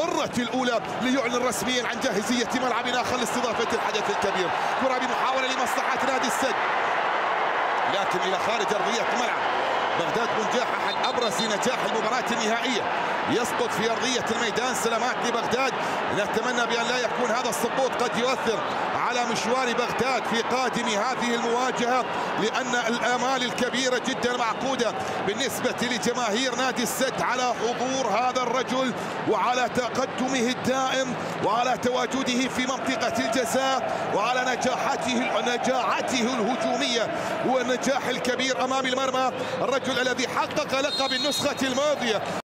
المرة الأولى ليعلن رسميا عن جاهزية ملعب آخر لاستضافة الحدث الكبير. كرة بمحاولة لمصلحة نادي السد لكن إلى خارج أرضية الملعب. بغداد بنجاحة الأبرز لنجاح المباراة النهائية يسقط في أرضية الميدان. سلامات لبغداد، نتمنى بأن لا يكون هذا السقوط قد يؤثر على مشوار بغداد في قادم هذه المواجهة، لأن الآمال الكبيرة جدا معقودة بالنسبة لجماهير نادي السد على حضور هذا الرجل وعلى تقدمه الدائم وعلى تواجده في منطقة الجزاء وعلى نجاحته الهجومية والنجاح الكبير أمام المرمى. الرجل الذي حقق لقب النسخة الماضية